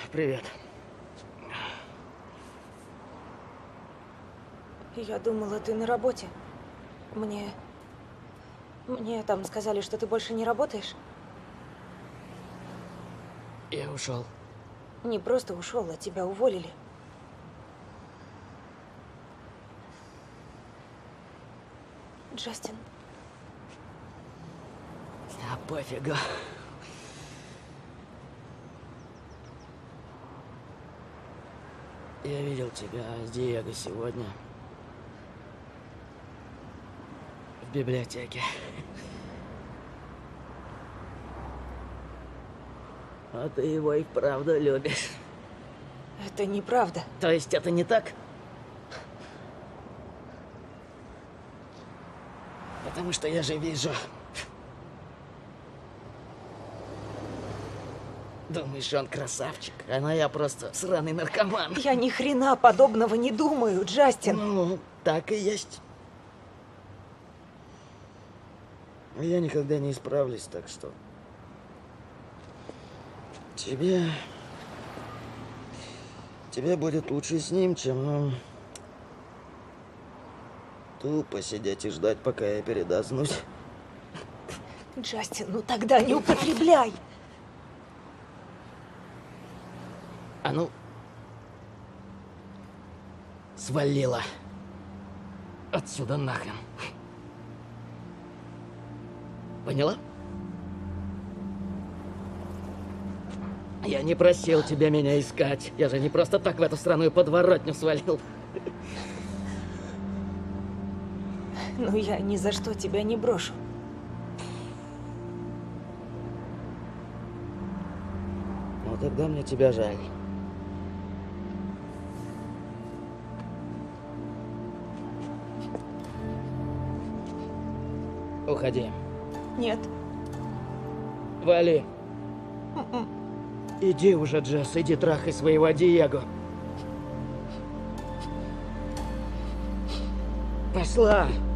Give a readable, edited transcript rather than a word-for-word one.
Привет. Я думала, ты на работе. Мне там сказали, что ты больше не работаешь. Я ушел. Не просто ушел, а тебя уволили. Джастин. А пофигу. Я видел тебя с Диего сегодня. В библиотеке. А ты его и вправду любишь. Это неправда. То есть это не так? Потому что я же вижу. Думаешь, он красавчик, а я просто сраный наркоман. Я ни хрена подобного не думаю, Джастин. Ну, так и есть. Я никогда не исправлюсь, так что... Тебе будет лучше с ним, чем тупо сидеть и ждать, пока я передознусь. Джастин, ну тогда не употребляй. А ну... Свалила. Отсюда нахрен. Поняла? Я не просил тебя меня искать. Я же не просто так в эту странную подворотню свалил. Ну я ни за что тебя не брошу. Ну тогда мне тебя жаль. Уходи. Нет. Вали. Иди уже, Джесс, иди трахай своего Диего. Пошла.